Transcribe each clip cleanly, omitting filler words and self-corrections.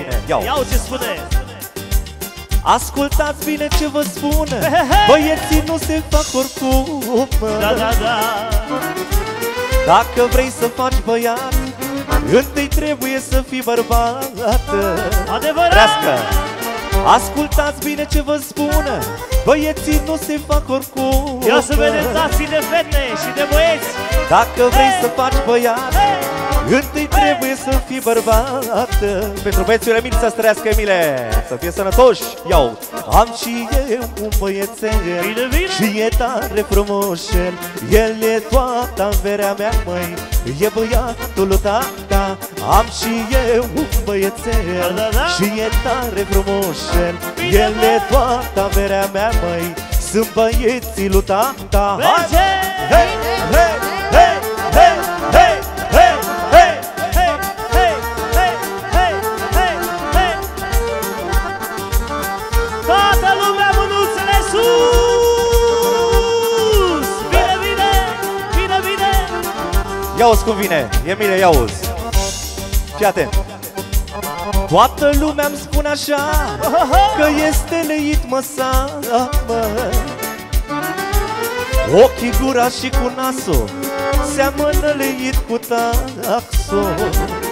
bine. Iau ce spune. Ascultați bine ce vă spun. Băieții nu se fac oricum. Da, da, da. Dacă vrei să faci băiat, întâi trebuie să fii bărbat. Adevărat. Trească. Ascultați bine ce vă spun. Băieții nu se fac oricum. Ia să vedem tații de fete și de băieți. Dacă vrei să faci băiat, întâi trebuie să fii bărbat. Pentru băieții Emil să străiască, Emile, să fie sănătoși. Iau. Am și eu un băiețel, Bine, bine. și e tare frumoșel. El e toată averea mea, măi, e băiatul tata. Am și eu un băiețel, Da, da, da. și e tare frumoșel. Bine, El e toată averea mea, măi, sunt băieții lui tata. Hai! Merge! Hei, hei, hei, hei, hei, hei, hei. Hei, hei, hei, hei, hei, hei. Toată lumea, mânuțele sus! Bine, bine, bine, bine. Ia-uzi cum vine, Emile, ia-uzi. Fii atent. Toată lumea îmi spune așa, că este leit măsa, mă. Ochii, gura și cu nasul seamănă leit cu taxul.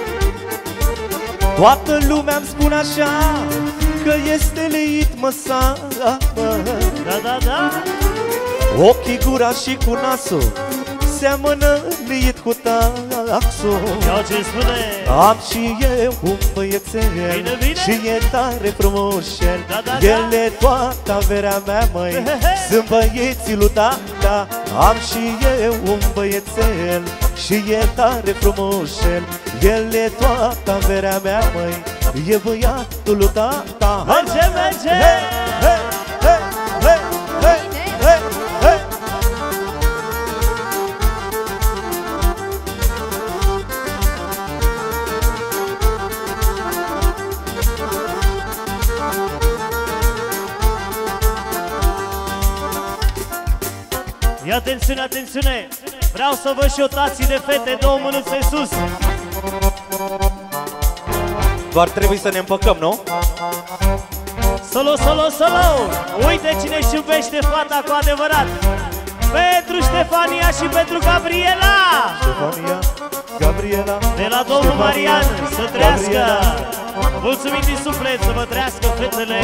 Toată lumea îmi spune așa, că este leit măsa, mă. Da, da, da. Ochii, gura și cu nasul seamănă leit cu taxul. Iau ce spune. Am și eu un băiețel, Bine, bine. și e tare frumoșel. Da, da, El da. e toată averea mea, măi, sunt băieții lui tata. Am și eu un băiețel, și e tare frumoșel. El e toată averea mea, măi, e băiatul lui tata. Merge, merge. Hei, hei, hei, hei, hei, hei, hei. Ia atențiune, atențiune. Vreau să văd și o tații de fete, două mânuțe sus. Doar trebuie să ne împăcăm, nu? Solo, solo, solo. Uite cine își iubește fata cu adevărat. Pentru Ștefania și pentru Gabriela. Ștefania, Gabriela, De la domnul Ștefania, Marian, să trăiască. Gabriela. Mulțumim din suflet, să vă trăiască fetele.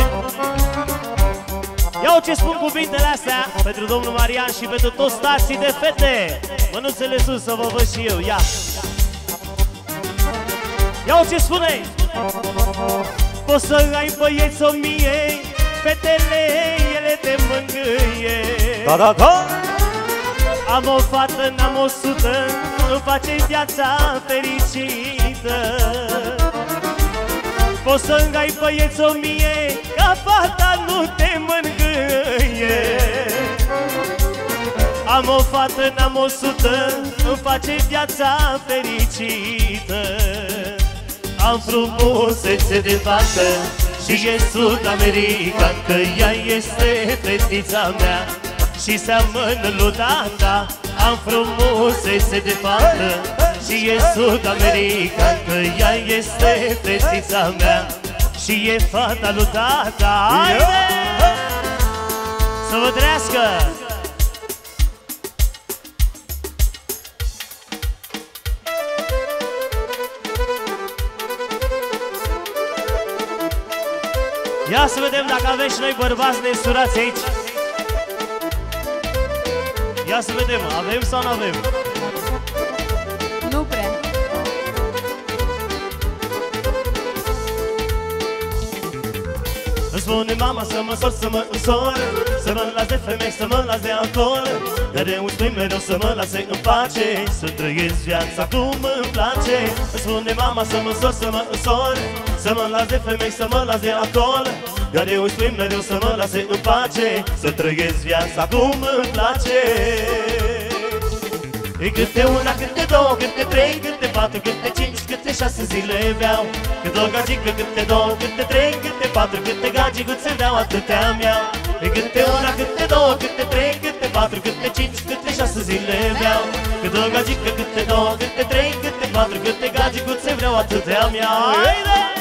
Iau ce spun cuvintele astea pentru domnul Marian și pentru toți tații de fete. Mânuțele sus să vă văd și eu, ia. Iau ce spune. Poți să ai băieți 1000, fetele ele te mângâie. Da, da, da. Am o fată, n-am 100, îmi face viața fericită. Poți să ai băieți 1000, ca fata nu te mângâie. Am o fată, n-am 100, îmi face viața fericită. Am frumusețe de fată și e Sud-American, că ea este fetița mea și seamănă lui tata. Am frumusețe de fată și e Sud-American, că ea este fetița mea și e fata lui tata. Haide! Să vă trăiască! Ia să vedem dacă avem și noi bărbați nesurați aici. Ia să vedem, avem sau nu avem? Nu prea. Îmi spune mama să mă însor, să mă însor, să mă las de femei, să mă las de alcool. Dar eu îmi spui mereu să mă lase în pace, să trăiesc viața cum îmi place. Îmi spune mama să mă însor, să mă însor, să mă las de femei, să mă las de alcool. Dar eu îmi spui mereu să mă lase în pace, să trăiesc viața cum îmi place. E câte una, câte două, câte trei, câte patru, câte cinci, câte 6 zile beau. Câte o gagică, câte două, câte trei, câte patru, câte gagicuțe beau, atâtea mi-au. E câte una, câte două, câte trei, câte patru, câte cinci, câte 6 zile beau. Câte o gagică, câte două, câte trei, câte patru, câte gagicuțe vreau, atâtea mi-au. Haide!